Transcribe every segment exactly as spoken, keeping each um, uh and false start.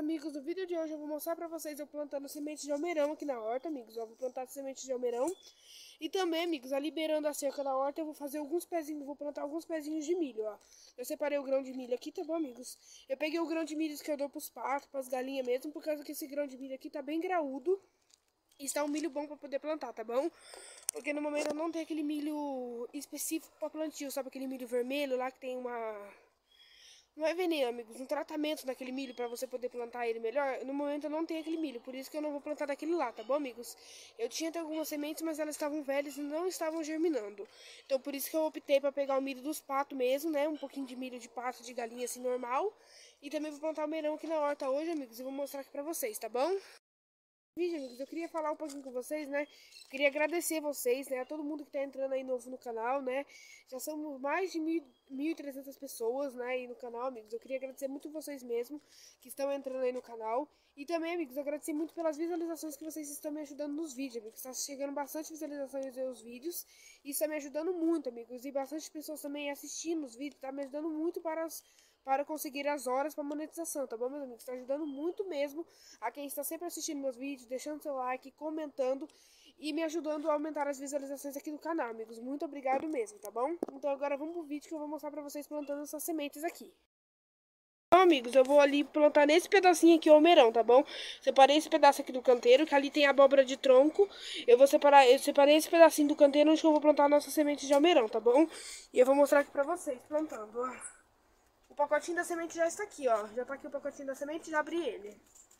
amigos, no vídeo de hoje eu vou mostrar pra vocês eu plantando sementes de almeirão aqui na horta, amigos. Eu vou plantar sementes de almeirão. E também, amigos, a liberando a cerca da horta, eu vou fazer alguns pezinhos, vou plantar alguns pezinhos de milho, ó. Eu separei o grão de milho aqui, tá bom, amigos? Eu peguei o grão de milho que eu dou pros patos, pras galinhas mesmo, por causa que esse grão de milho aqui tá bem graúdo. E está um milho bom pra poder plantar, tá bom? Porque no momento eu não tenho aquele milho específico pra plantio, sabe aquele milho vermelho lá que tem uma... Não é veneno, amigos, um tratamento naquele milho para você poder plantar ele melhor. No momento eu não tenho aquele milho, por isso que eu não vou plantar daquele lá, tá bom, amigos? Eu tinha até algumas sementes, mas elas estavam velhas e não estavam germinando. Então por isso que eu optei para pegar o milho dos patos mesmo, né? Um pouquinho de milho de pato, de galinha assim, normal. E também vou plantar o almeirão aqui na horta hoje, amigos, e vou mostrar aqui para vocês, tá bom? Vídeo, amigos, eu queria falar um pouquinho com vocês, né? Queria agradecer vocês, né? A todo mundo que tá entrando aí novo no canal, né? Já somos mais de mil e trezentas pessoas, né? Aí no canal, amigos. Eu queria agradecer muito vocês mesmo que estão entrando aí no canal. E também, amigos, agradecer muito pelas visualizações que vocês estão me ajudando nos vídeos, amigos. Está chegando bastante visualizações nos vídeos. E isso está me ajudando muito, amigos. E bastante pessoas também assistindo os vídeos. Tá me ajudando muito para as... para conseguir as horas para monetização, tá bom, meus amigos? Está ajudando muito mesmo a quem está sempre assistindo meus vídeos, deixando seu like, comentando e me ajudando a aumentar as visualizações aqui do canal, amigos. Muito obrigado mesmo, tá bom? Então agora vamos pro vídeo que eu vou mostrar para vocês plantando essas sementes aqui. Então, amigos, eu vou ali plantar nesse pedacinho aqui o almeirão, tá bom? Separei esse pedaço aqui do canteiro, que ali tem abóbora de tronco. Eu vou separar, eu separei esse pedacinho do canteiro onde eu vou plantar a nossa semente de almeirão, tá bom? E eu vou mostrar aqui pra vocês, plantando, ó. O pacotinho da semente já está aqui, ó. Já tá aqui o pacotinho da semente, já abri ele.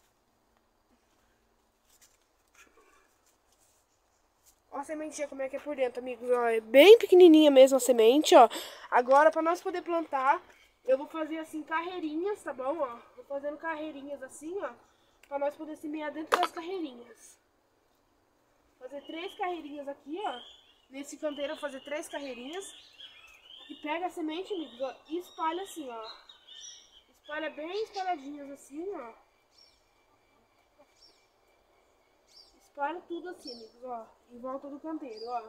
Ó a sementinha como é que é por dentro, amigos. Ó, é bem pequenininha mesmo a semente, ó. Agora, pra nós poder plantar, eu vou fazer assim carreirinhas, tá bom, ó. Vou fazendo carreirinhas assim, ó. Pra nós poder semear dentro das carreirinhas. Fazer três carreirinhas aqui, ó. Nesse canteiro eu vou fazer três carreirinhas. E pega a semente, amigos, ó, e espalha assim, ó. Espalha bem espalhadinhas assim, ó. Espalha tudo assim, amigos, ó. Em volta do canteiro, ó.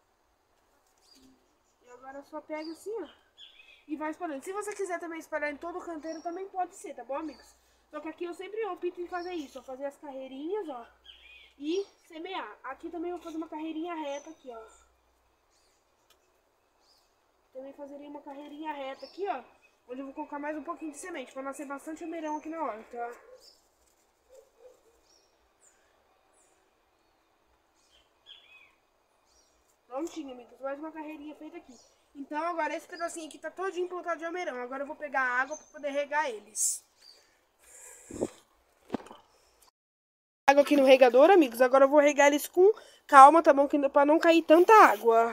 E agora só pega assim, ó. E vai espalhando. Se você quiser também espalhar em todo o canteiro, também pode ser, tá bom, amigos? Só que aqui eu sempre opto em fazer isso, ó. Fazer as carreirinhas, ó. E semear. Aqui também eu vou fazer uma carreirinha reta aqui, ó. Também fazeria uma carreirinha reta aqui, ó. Onde eu vou colocar mais um pouquinho de semente, pra nascer bastante almeirão aqui na horta, ó. Prontinho, amigos. Mais uma carreirinha feita aqui. Então, agora esse pedacinho aqui tá todinho plantado de almeirão. Agora eu vou pegar a água pra poder regar eles. Água aqui no regador, amigos. Agora eu vou regar eles com calma, tá bom? Pra não cair tanta água.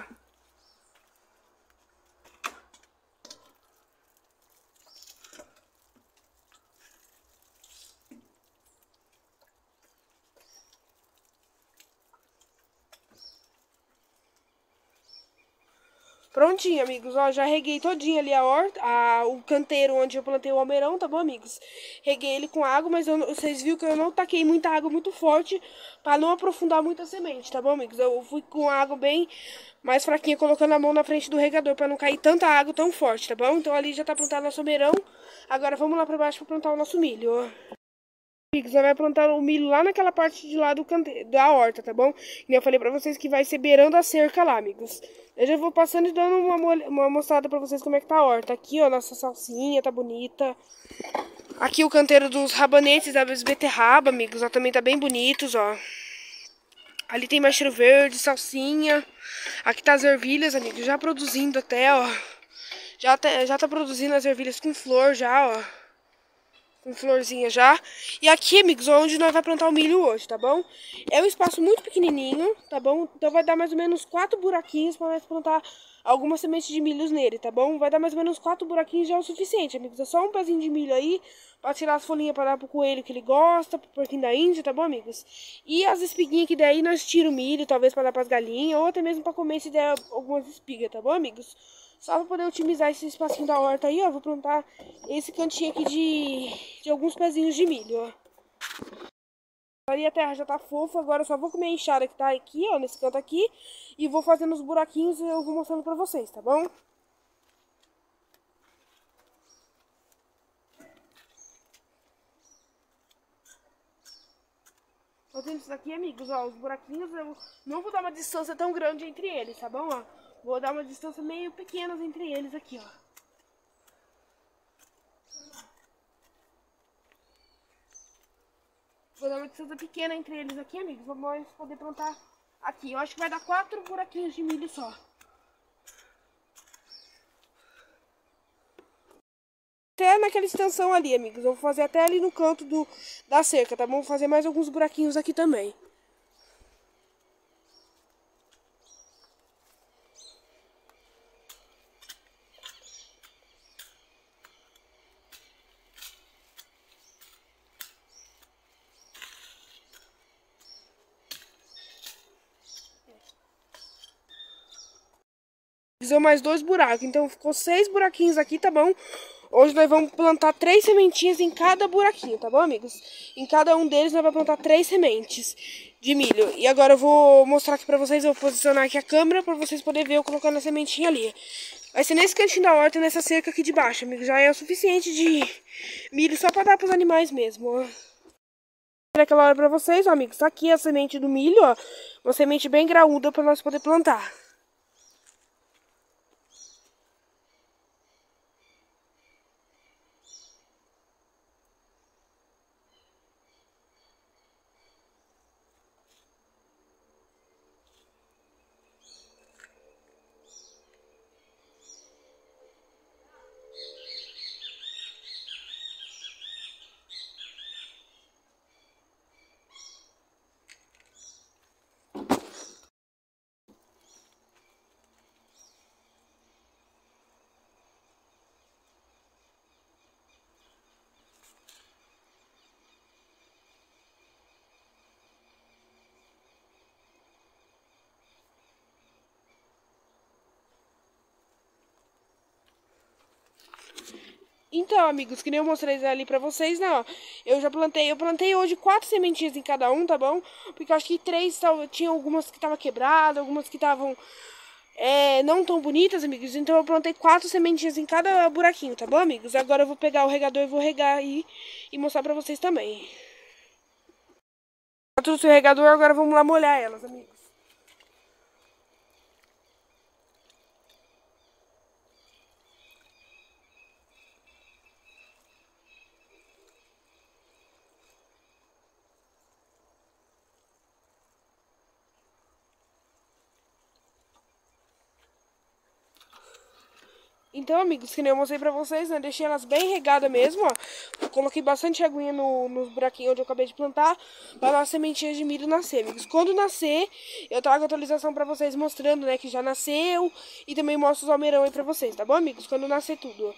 Prontinho, amigos, ó, já reguei todinho ali a horta, a, o canteiro onde eu plantei o almeirão, tá bom, amigos? Reguei ele com água, mas eu, vocês viram que eu não taquei muita água muito forte pra não aprofundar muito a semente, tá bom, amigos? Eu fui com água bem mais fraquinha, colocando a mão na frente do regador pra não cair tanta água tão forte, tá bom? Então ali já tá plantado nosso almeirão, agora vamos lá pra baixo pra plantar o nosso milho, ó. Amigos, nós vamos plantar o milho lá naquela parte de lá do canteiro, da horta, tá bom? E eu falei pra vocês que vai ser beirando a cerca lá, amigos. Eu já vou passando e dando uma, uma mostrada pra vocês como é que tá a horta. Aqui, ó, nossa salsinha tá bonita. Aqui o canteiro dos rabanetes, das beterraba, amigos, ó, também tá bem bonitos, ó. Ali tem mais cheiro verde, salsinha. Aqui tá as ervilhas, amigos, já produzindo até, ó. Já tá, já tá produzindo as ervilhas com flor já, ó. Com florzinha já. E aqui, amigos, onde nós vamos plantar o milho hoje, tá bom? É um espaço muito pequenininho, tá bom? Então vai dar mais ou menos quatro buraquinhos para nós plantar algumas sementes de milhos nele, tá bom? Vai dar mais ou menos quatro buraquinhos já é o suficiente, amigos. É só um pezinho de milho aí para tirar as folhinhas para dar pro coelho que ele gosta, pro porquinho da Índia, tá bom, amigos? E as espiguinhas que daí nós tiramos o milho, talvez para dar pras galinhas, ou até mesmo para comer se der algumas espigas, tá bom, amigos? Só para poder otimizar esse espacinho da horta aí, ó, vou plantar esse cantinho aqui de, de alguns pezinhos de milho, ó. Ali a terra já tá fofa, agora eu só vou comer a enxada que tá aqui, ó, nesse canto aqui. E vou fazendo os buraquinhos e eu vou mostrando pra vocês, tá bom? Fazendo isso aqui, amigos, ó, os buraquinhos, eu não vou dar uma distância tão grande entre eles, tá bom? Ó, vou dar uma distância meio pequena entre eles aqui, ó. Vou dar uma distância pequena entre eles aqui, amigos, pra nós poder plantar aqui. Eu acho que vai dar quatro buraquinhos de milho só. Até naquela extensão ali, amigos. Eu vou fazer até ali no canto do, da cerca, tá bom? Vou fazer mais alguns buraquinhos aqui também. Fiz mais dois buracos, então ficou seis buraquinhos aqui, tá bom? Hoje nós vamos plantar três sementinhas em cada buraquinho, tá bom, amigos? Em cada um deles nós vamos plantar três sementes de milho. E agora eu vou mostrar aqui pra vocês, eu vou posicionar aqui a câmera pra vocês poderem ver eu colocando a sementinha ali. Vai ser nesse cantinho da horta, nessa cerca aqui de baixo, amigos. Já é o suficiente de milho só pra dar pros animais mesmo, ó. Naquela hora pra vocês, ó, amigos. Tá aqui a semente do milho, ó. Uma semente bem graúda pra nós poder plantar. Então, amigos, que nem eu mostrei ali pra vocês, né, ó, eu já plantei, eu plantei hoje quatro sementinhas em cada um, tá bom? Porque eu acho que três, tinha algumas que estavam quebradas, algumas que estavam é, não tão bonitas, amigos. Então eu plantei quatro sementinhas em cada buraquinho, tá bom, amigos? Agora eu vou pegar o regador e vou regar aí e mostrar pra vocês também. Eu trouxe o regador, agora vamos lá molhar elas, amigos. Então, amigos, que nem eu mostrei pra vocês, né? Deixei elas bem regadas mesmo, ó. Coloquei bastante aguinha no, nos buraquinhos onde eu acabei de plantar para as sementinhas de milho nascer, amigos. Quando nascer, eu trago atualização pra vocês mostrando, né, que já nasceu. E também mostro os almeirão aí pra vocês, tá bom, amigos? Quando nascer tudo.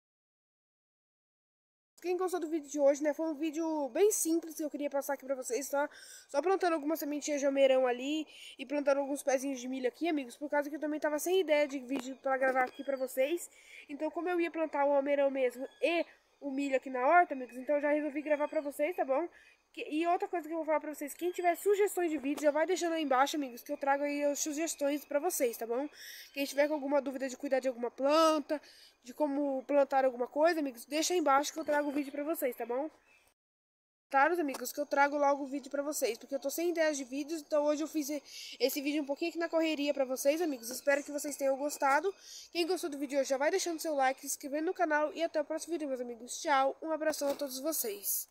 Quem gostou do vídeo de hoje, né, foi um vídeo bem simples que eu queria passar aqui pra vocês, tá? Só plantando algumas sementinhas de almeirão ali e plantando alguns pezinhos de milho aqui, amigos, por causa que eu também tava sem ideia de vídeo pra gravar aqui pra vocês. Então, como eu ia plantar o almeirão mesmo e o milho aqui na horta, amigos, então eu já resolvi gravar pra vocês, tá bom? E outra coisa que eu vou falar pra vocês, quem tiver sugestões de vídeo, já vai deixando aí embaixo, amigos, que eu trago aí as sugestões pra vocês, tá bom? Quem tiver com alguma dúvida de cuidar de alguma planta, de como plantar alguma coisa, amigos, deixa aí embaixo que eu trago o vídeo pra vocês, tá bom? Claro, amigos, que eu trago logo o vídeo pra vocês, porque eu tô sem ideias de vídeos, então hoje eu fiz esse vídeo um pouquinho aqui na correria pra vocês, amigos. Espero que vocês tenham gostado. Quem gostou do vídeo hoje já vai deixando seu like, se inscrevendo no canal e até o próximo vídeo, meus amigos. Tchau, um abração a todos vocês.